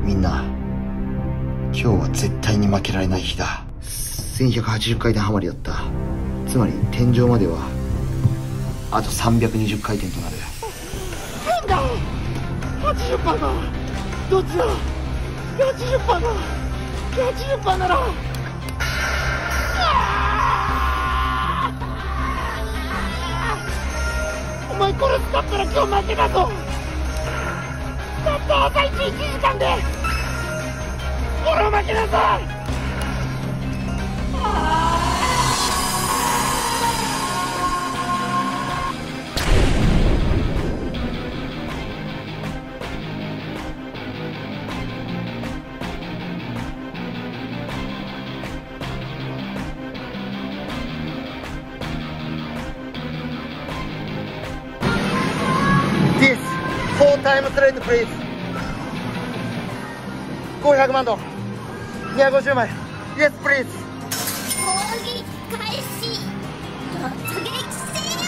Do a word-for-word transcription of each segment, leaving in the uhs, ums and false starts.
みんな、今日は絶対に負けられない日だ。せんひゃくはちじゅっかいてんハマりだった。つまり天井まではあとさんびゃくにじゅっかいてんとなる。 なんだ はちじゅっパーセント だ。どっちだ ?はちじゅっパーセント だ。はちじゅっパーセント ならお前これ使ったら今日負けだぞ。たった朝一いちじかんで俺は負けなさい。 This four times rate please。ごひゃくまんドルにひゃくごじゅうまい Yes please。 攻撃開始。突撃せよ。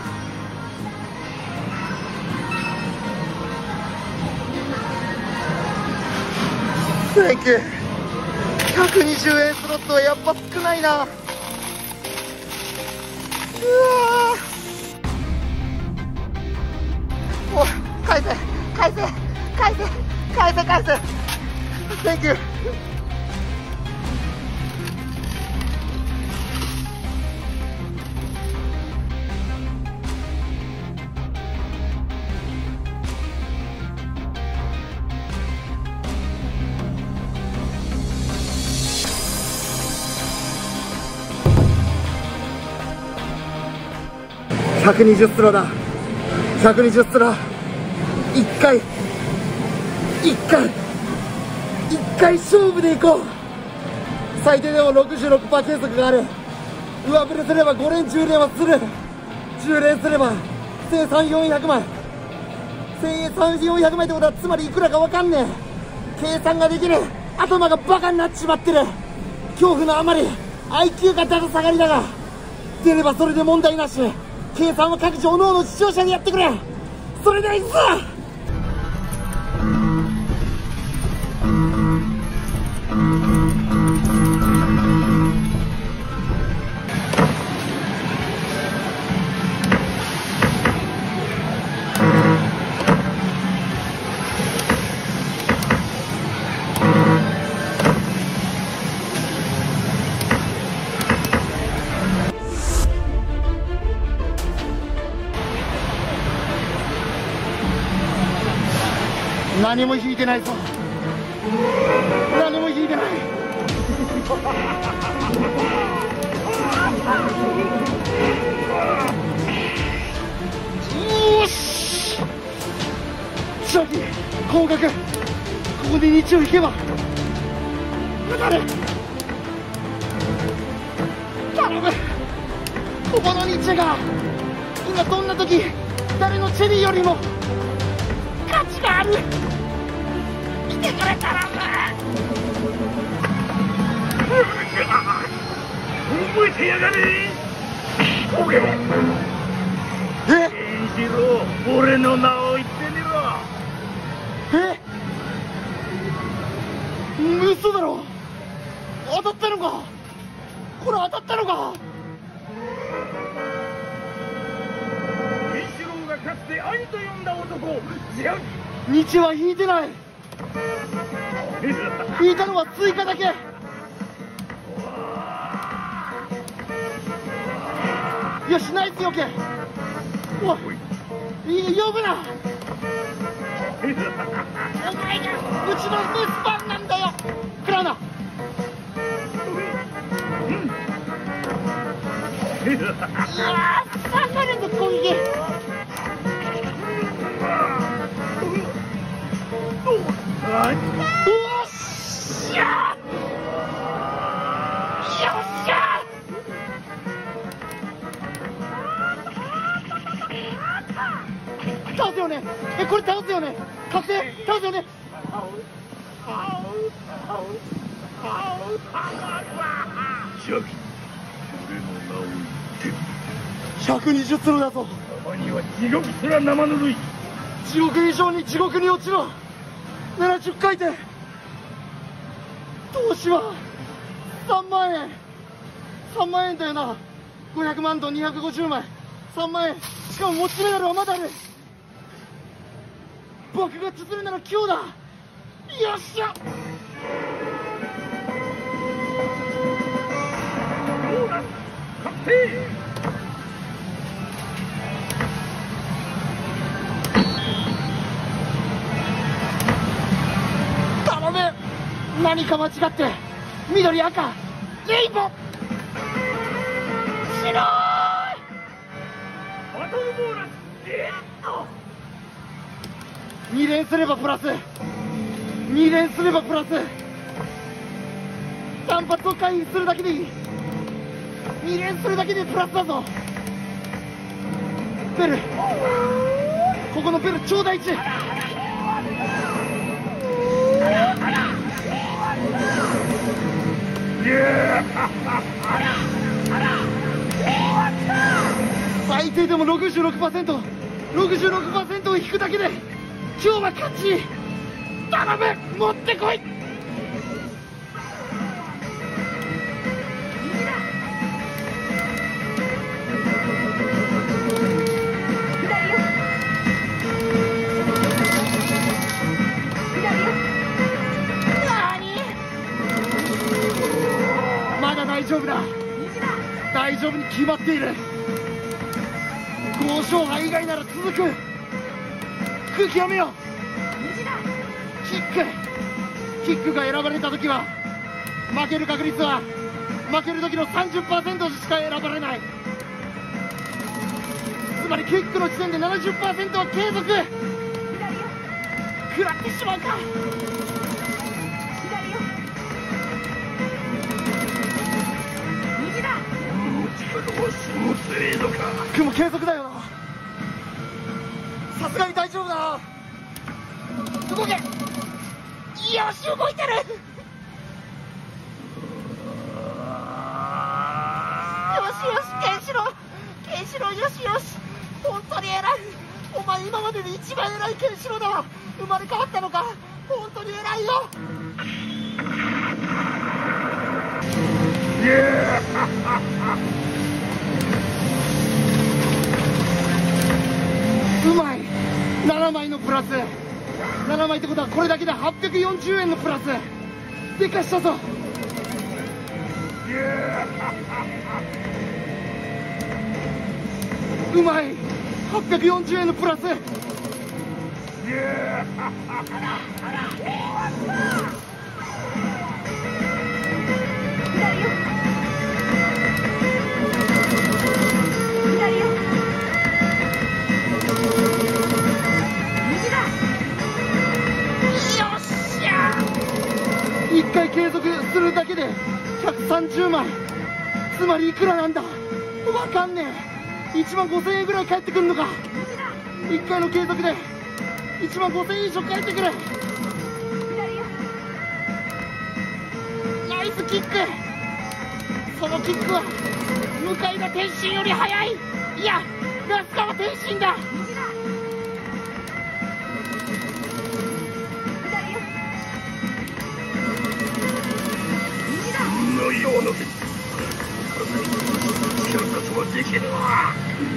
Thank you。 ひゃくにじゅうえんスロットはやっぱ少ないな。うわー、おい返せ返せ返せ返せ返せ Thank you。 ひゃくにじゅうスローだ。ひゃくにじゅうスロー。いっかいいっかいいっかい勝負でいこう。最低でも ろくじゅうろくパーセント 計測がある。上振れすればご連じゅう連はする。じゅう連すればせんさんよんひゃくまい。せんさんよんひゃくまいってことはつまりいくらかわかんねえ。計算ができる。頭がバカになっちまってる。恐怖のあまり アイキュー がだだ下がりだが、出ればそれで問題なし。計算は各自おのおの視聴者でやってくれ。それではいくぞ。何も引いてないぞ。何も引いてない。よし、正気高額。ここで日を引けば当たる。頼む。ここの日が今どんな時誰のチェリーよりも価値がある。来てくれたら覚えてやがれ。これえ信じろ。俺の名を言ってみろ。え嘘だろ。当たったのか。これ当たったのか。一郎がかつて兄と呼んだ男。違う。日は引いてない。引いたのは追加だけ。よし、ナイスよけ。おい、呼ぶな。お前がうちのメスパンなんだよ。食らうな。いやー、さんかい連続攻撃。よっしゃー。よっしゃー。倒すよね。え、これ倒すよね。確定。倒すよね。ジャキ、俺の名を言ってみ。ひゃくにじゅうスロだぞ。たまには地獄すら生ぬるい。地獄以上に地獄に落ちろ。ななじゅっかいてん投資はさんまんえん。さんまんえんだよな。ごひゃくまんとにひゃくごじゅうまい。さんまんえん。しかも持ちメダルはまだある。僕が釣るなら今日だ。よっしゃ。 ボーナス確定。 頼む。何か間違って緑赤レインボー白い。 バトルボーナスゲット。 に連すればプラス、に連すればプラス、単発を回避するだけでいい。に連するだけでプラスだぞ。ベル、ここのベル超大事。最低でも ろくじゅうろくパーセント、ろくじゅうろくパーセント を引くだけで今日は勝ち。頼む、持ってこい。まだ大丈夫だ。大丈夫に決まっている。交渉派以外なら続く。空気読めよ。キックキックが選ばれた時は負ける確率は負ける時の さんじゅっパーセント しか選ばれない。つまりキックの時点で ななじゅっパーセント は継続。食らってしまうか。でも継続だよな。さすがに大丈夫だな。動け。よし、動いてる。よしよし、ケンシロウケンシロウ、よしよし。本当に偉い。お前今までで一番偉いケンシロウだわ。生まれ変わったのか。本当に偉いよ。うまい。ななまいのプラス。ななまいってことはこれだけではっぴゃくよんじゅうえんのプラス。でかしたぞ。うまい。はっぴゃくよんじゅうえんのプラス。いっかい継続するだけでひゃくさんじゅうまい。つまりいくらなんだ。わかんねえ。いちまんごせんえんぐらい返ってくるのか。いっかいの継続でいちまんごせんえん以上返ってくる。ナイスキック。そのキックは向田天心より速い。いや、那須川天心だ。 のようなキャンパスはできるわ。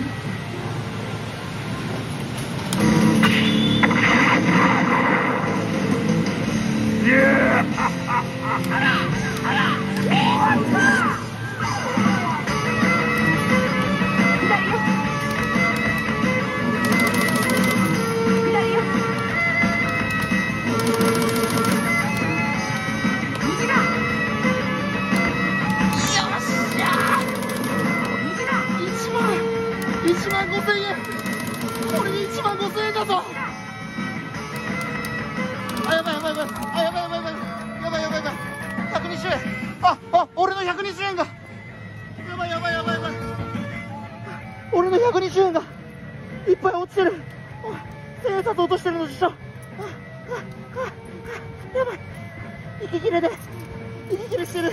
いやあらあら終わった。左よ左よ。右だ。いちまんごせんえん。これでいちまんごせんえんだぞ。あ、やばいやばいやばい。あ、やばいやばいやばいやばいやばいやばい。ひゃくにじゅうえん。ああ、俺のひゃくにじゅうえんがやばいやばいやばいやばい。俺のひゃくにじゅうえんがいっぱい落ちてる。千円札落としてるのでしょ。あああ、やばい。息切れで息切れしてる。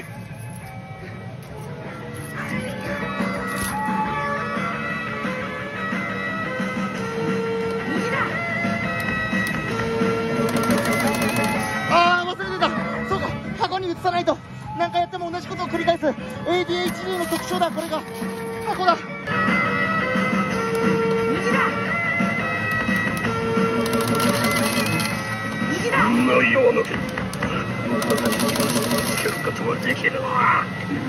ああ、忘れてた。そうか、箱に移さないと。 同じことを繰り返す エーディーエイチディー の特徴だ。これがここだ。右だ右だ。 内容のけつけることはできるわ。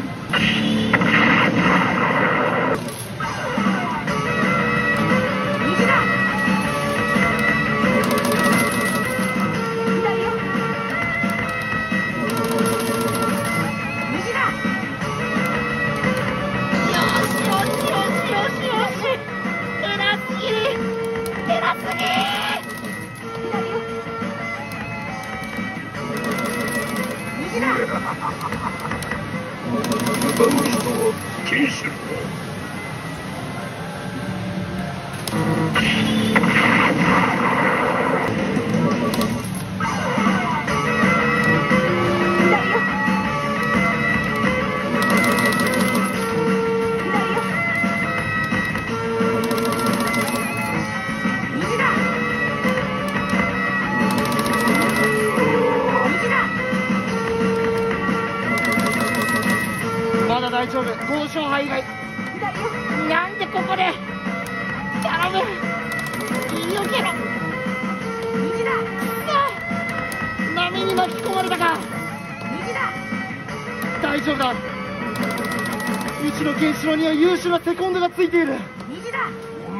まだ大丈夫。交渉範囲外。なんでここで頼む。よけろ。右だ。波に巻き込まれたか。右だ。大丈夫だ。うちのケンシロウには優秀なセコンドがついている。右だ。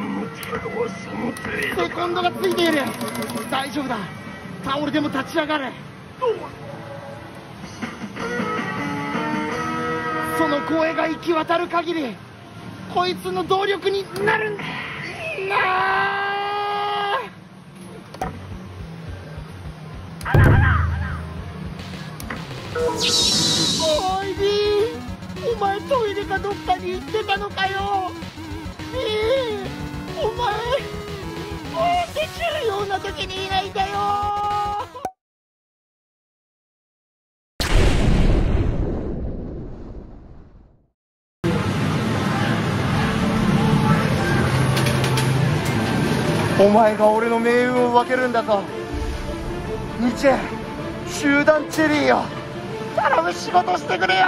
セコンドがついている。大丈夫だ。倒れても立ち上がれ。その声が行き渡る限りこいつの動力になるんだ。おいり、お前トイレかどっかに行ってたのかよ。ええ、お前できるような時にいないんだよ。お前が俺の命運を分けるんだぞ。ニチェ、集団チェリーよ、頼む、仕事してくれよ。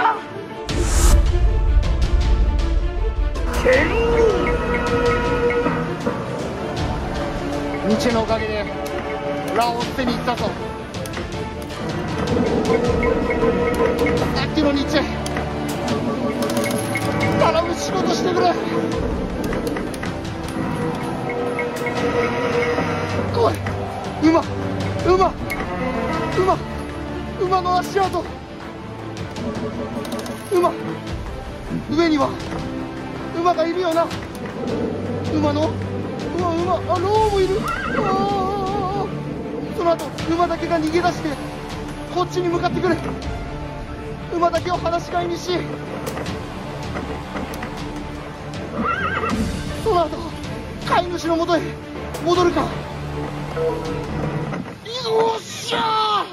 チェリー、ニチェのおかげでラオを捨てに行ったぞ。さっきのニチェ、頼む、仕事してくれ。来い、馬馬馬馬の足跡。馬、上には馬がいるよな。馬の馬馬あ、ローもいる。あ、その後馬だけが逃げ出してこっちに向かってくる。馬だけを放し飼いにし、その後飼い主のもとへ戻るか。よっしゃ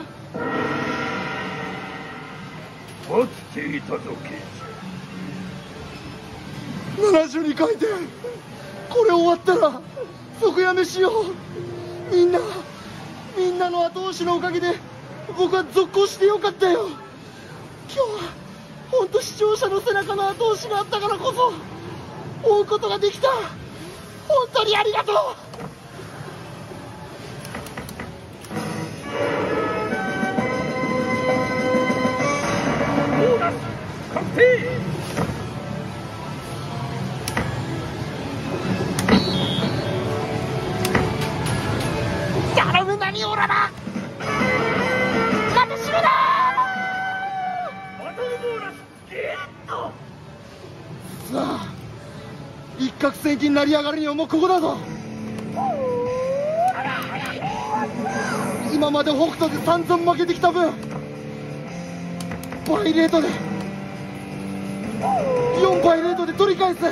ー、 落ちていたぞ、ケンななじゅうにかいてん。これ終わったら即やめしよう。みんなみんなの後押しのおかげで僕は続行してよかったよ。今日は本当視聴者の背中の後押しがあったからこそ追うことができた。本当にありがとう。 ボーナス確定。 頼む、何オラだ。私のだ。 バトルボーナスゲット。 さあ、一攫千金成り上がるにはもうここだぞ。今まで北斗で散々負けてきた分、倍レートでよんばいレートで取り返す。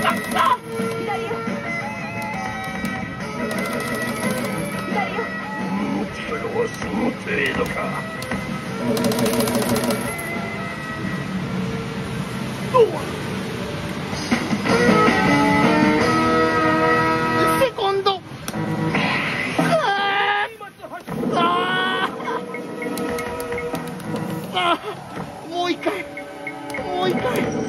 はその程度か。どうセコンド。ああ、もう一回、もう一回。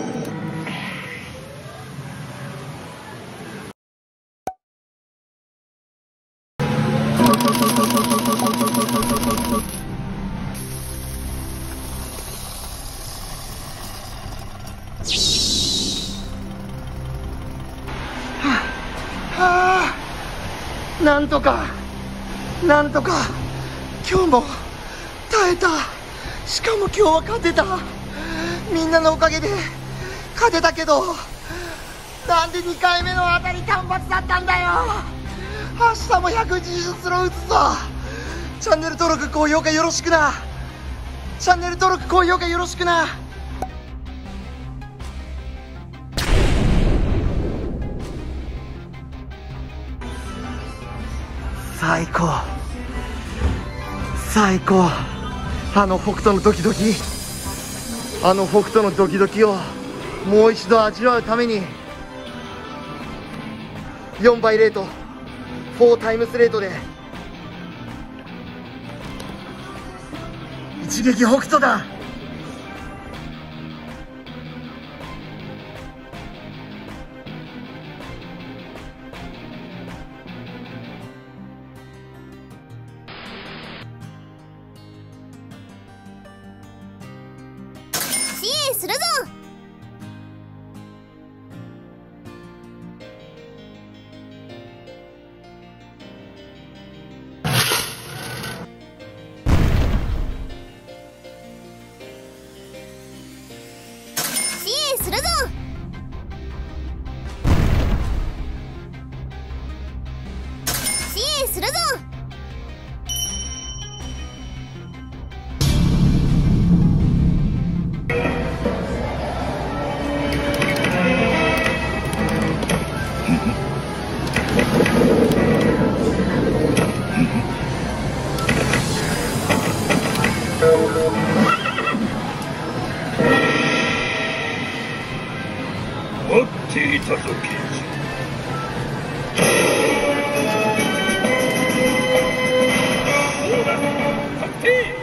はあ、なんとかなんとか今日も耐えた。しかも今日は勝てた。みんなのおかげで勝てたけど、なんでにかいめの当たり単発だったんだよ。明日もひゃくにじゅうスロー打つぞ。チャンネル登録高評価よろしくな。チャンネル登録高評価よろしくな。最高最高。あの北斗のドキドキ、あの北斗のドキドキをもう一度味わうためによんばいレートよんタイムスレートで一撃北斗だ。 支援するぞ。支援するぞ。支援するぞ。 待っていたぞ、刑事。そうだ、確定。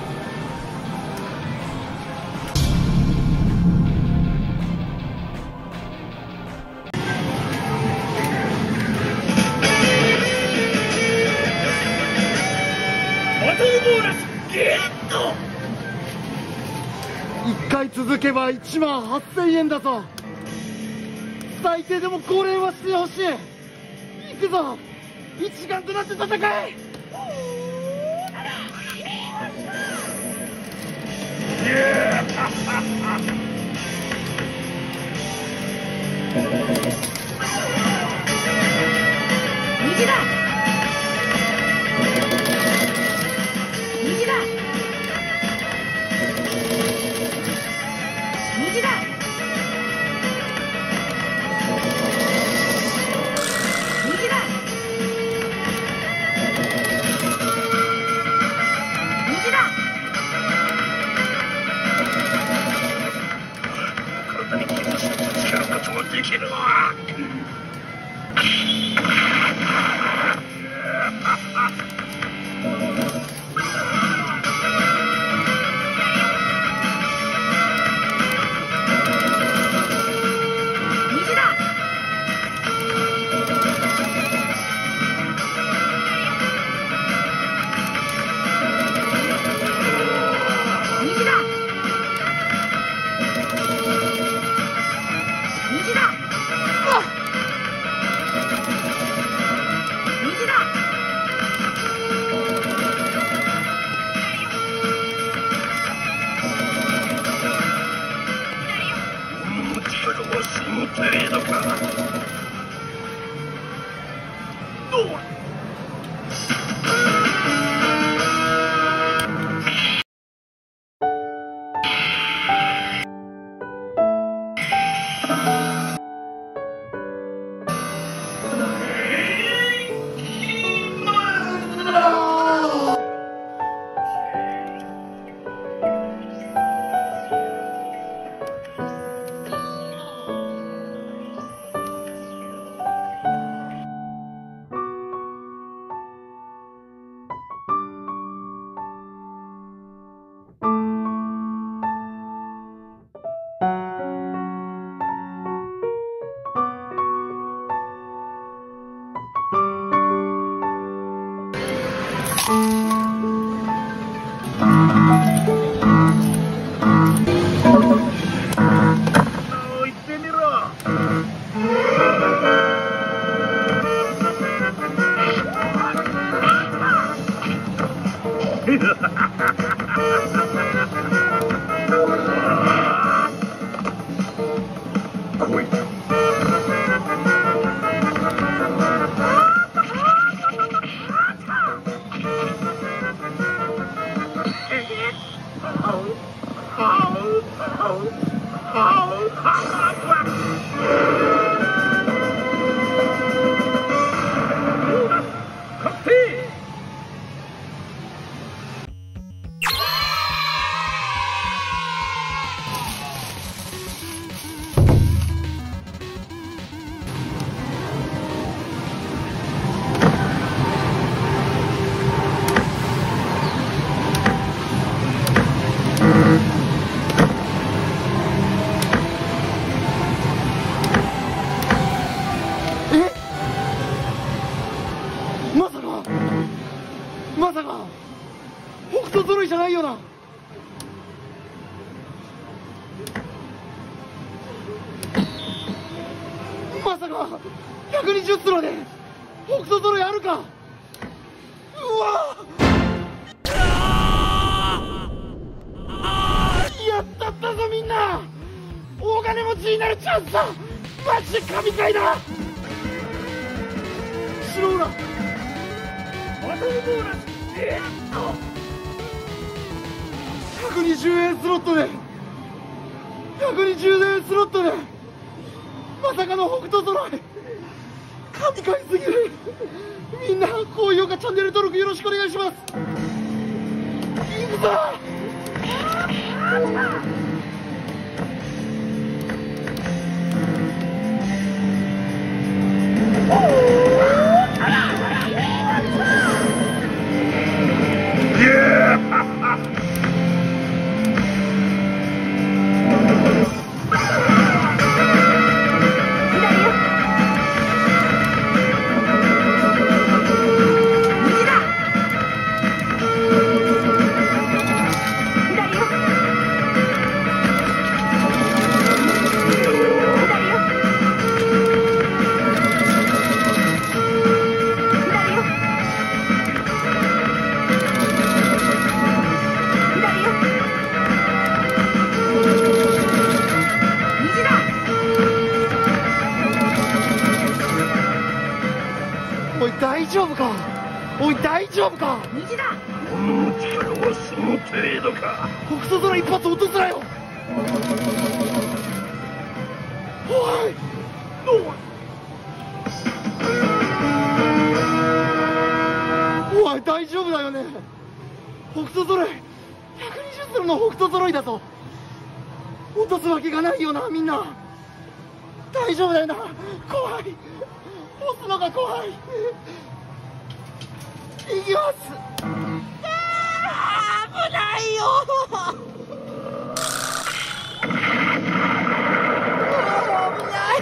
バトルボーナスゲット。 いっかい続けばいちまんはっせんえんだぞ。最低でもご連はしてほしい。行くぞ、一丸となって戦え。右だ右だ右だ。右だ右だ。 体に気持ちと付き合うことができるわ。 右だ右だ右だ。あっ右だ。 それはその程度か。どうないよな。まさかひゃくにじゅうスローで北斗揃いあるか。うわやったったぞみんな。大金持ちになるチャンスだ。マジで神回だ。シローラバトルボーナスゲット。 ひゃくにじゅうえんスロットでひゃくにじゅうえんスロットでまさかの北斗揃い。神回すぎる。みんな高評価チャンネル登録よろしくお願いします。いくぞ。おい大丈夫か。おい大丈夫か。 虹だ。 この力はその程度か。 北斗空一発落とすなよ。おいおい大丈夫だよね。北斗揃いひゃくにじゅうスローの北斗揃いだぞ。落とすわけがないよな。みんな大丈夫だよな。怖い。押すのが怖い。いきます。あー危ないよ。危ない。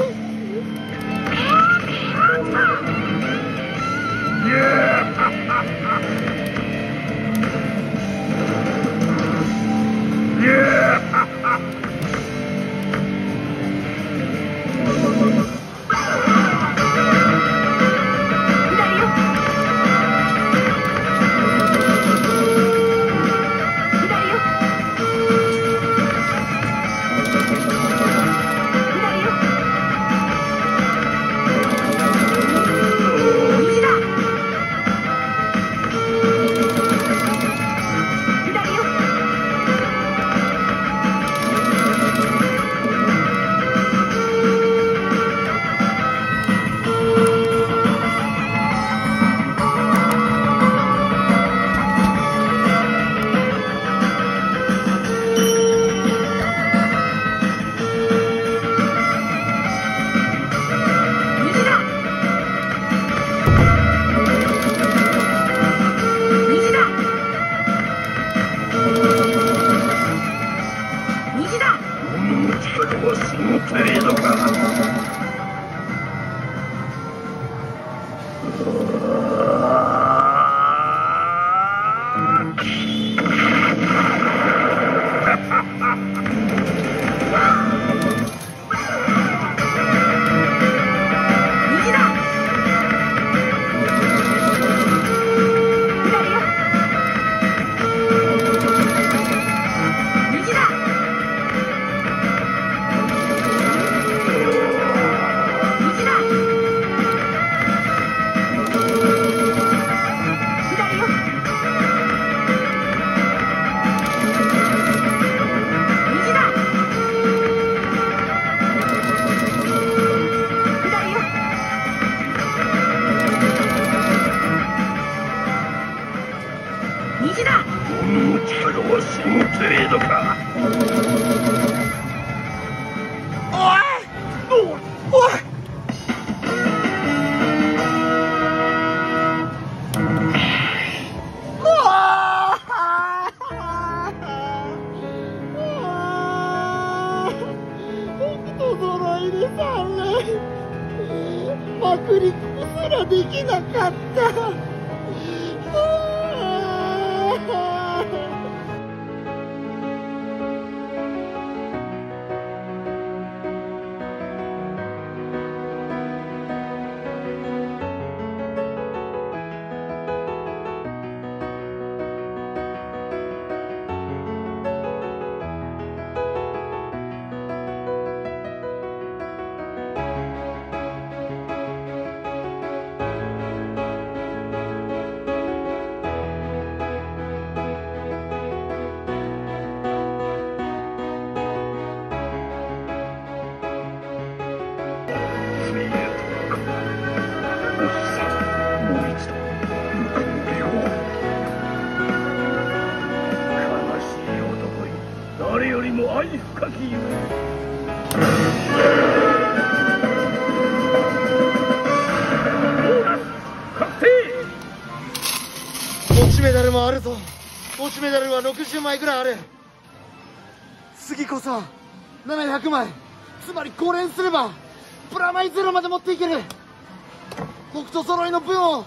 着陸すらできなかった。 ダルもあるぞ。推しメダルはろくじゅうまいぐらいある。次こそななひゃくまい、つまりご連すればプラマイゼロまで持っていける。北斗揃いの分を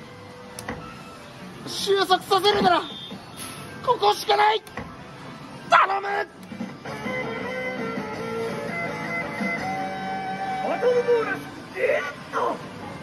収束させるならここしかない。頼む。 バトルボーナスゲット。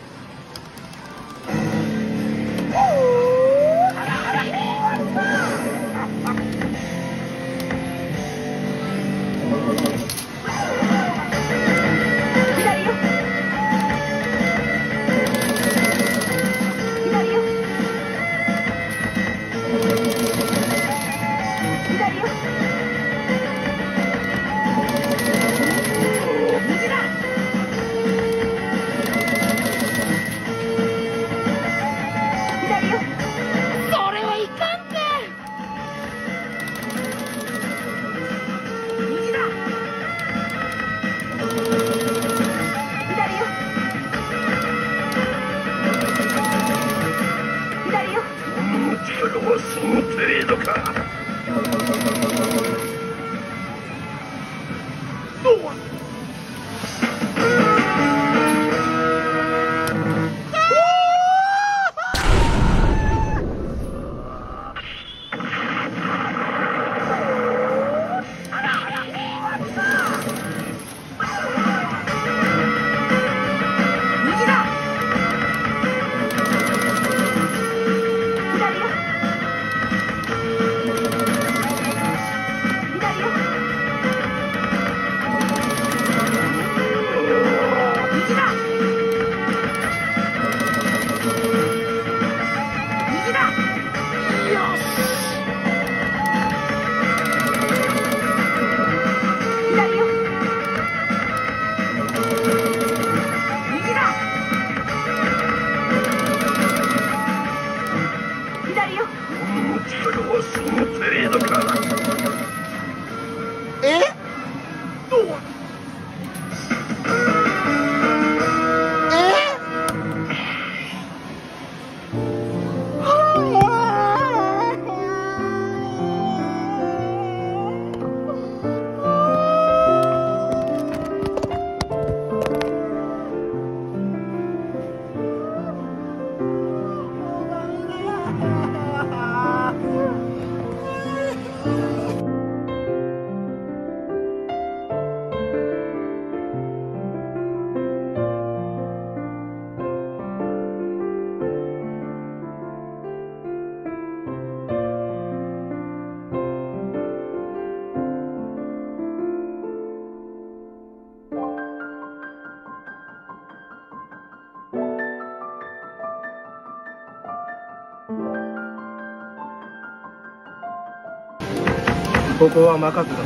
ここは任せたぞ。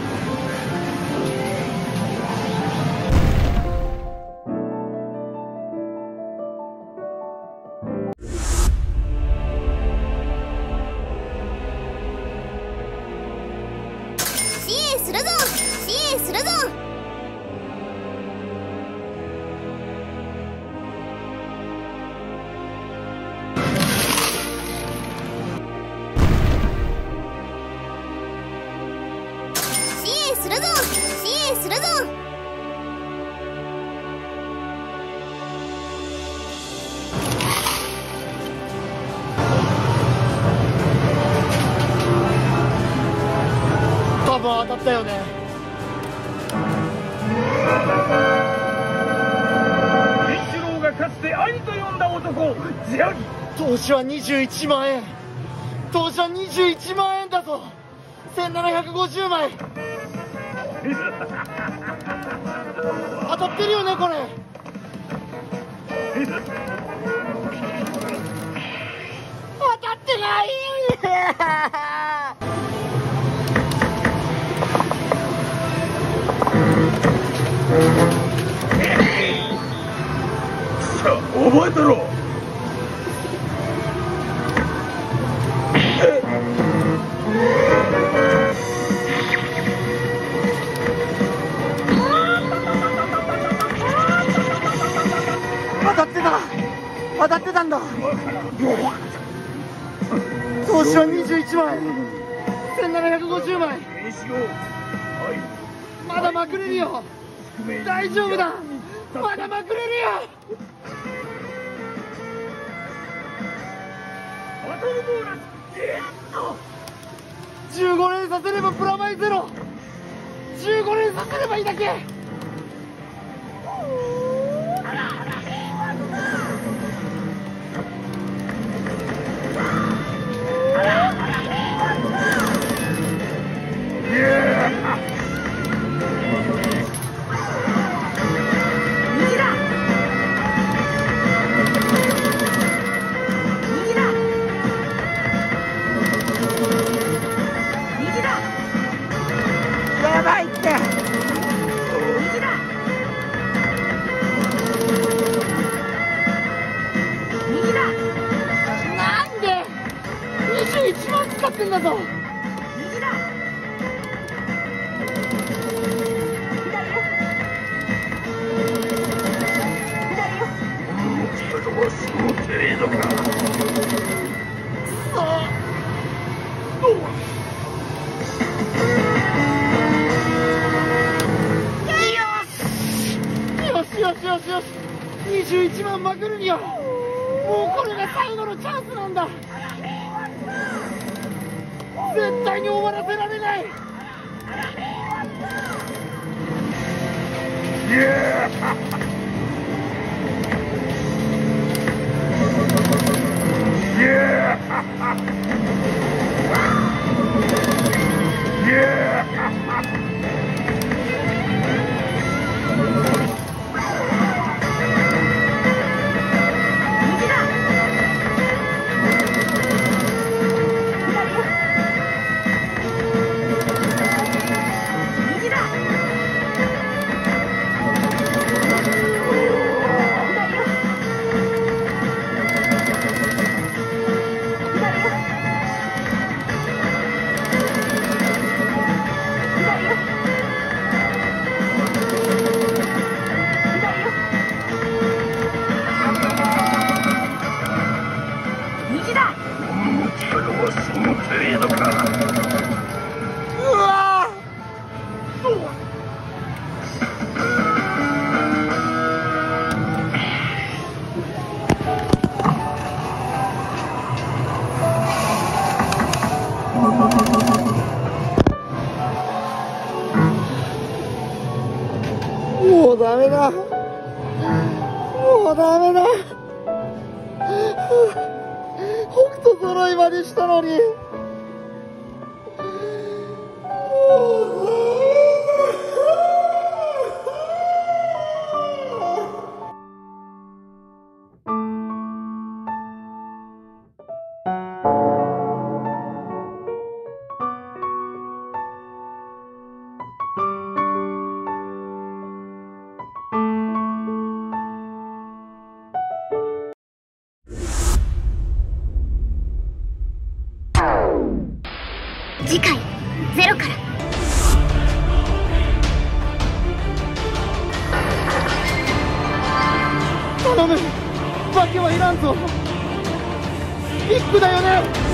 支援するぞ、支援するぞ。するぞ、支援するぞ。 多分当たったよね。 源四郎がかつて兄と呼んだ男、ジャギ。 投資はにじゅういちまんえん。投資はにじゅういちまんえんだぞ。せんななひゃくごじゅうまい。当たってるよねこれ。当たってない。 さあ覚えてろ。 当たってた当たってたんだ。 投資はにじゅういちまい、せんななひゃくごじゅうまい。まだまくれるよ。大丈夫だ、まだまくれるよ。 バトルボーナスゲット。 じゅうご連させればプラマイゼロ、じゅうご連させればいいだけ。 やばいって。 なんでにじゅういちまん使ってんだぞ。よしよしよしよし、にじゅういちまんまくるにはもうこれが最後のチャンスなんだ。絶対に終わらせられない。もうダメだ、もうダメだ。北斗揃いまでしたのに。 次回ゼロから。 頼む、訳はいらんぞ。ビッグだよね。